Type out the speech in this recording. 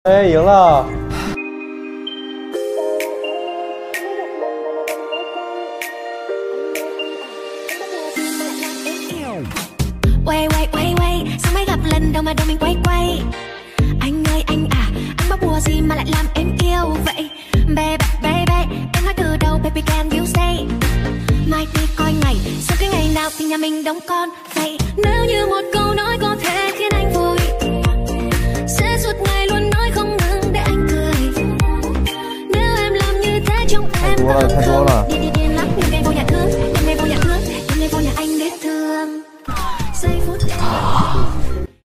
哎，赢了！ Quay quay quay quay, sao mới gặp lần đầu mà đầu mình quay quay. Anh ơi anh à, anh bắt bùa gì mà lại làm em yêu vậy? Baby baby, em nói từ đầu baby can you say? Mai đi coi ngày, sau cái ngày nào thì nhà mình đóng con vậy? Nếu như một câu nói có thể khiến anh vui, sẽ suốt ngày luôn nói không ngừng để anh cười. Nếu em làm như thế trong em 太多了，太多了。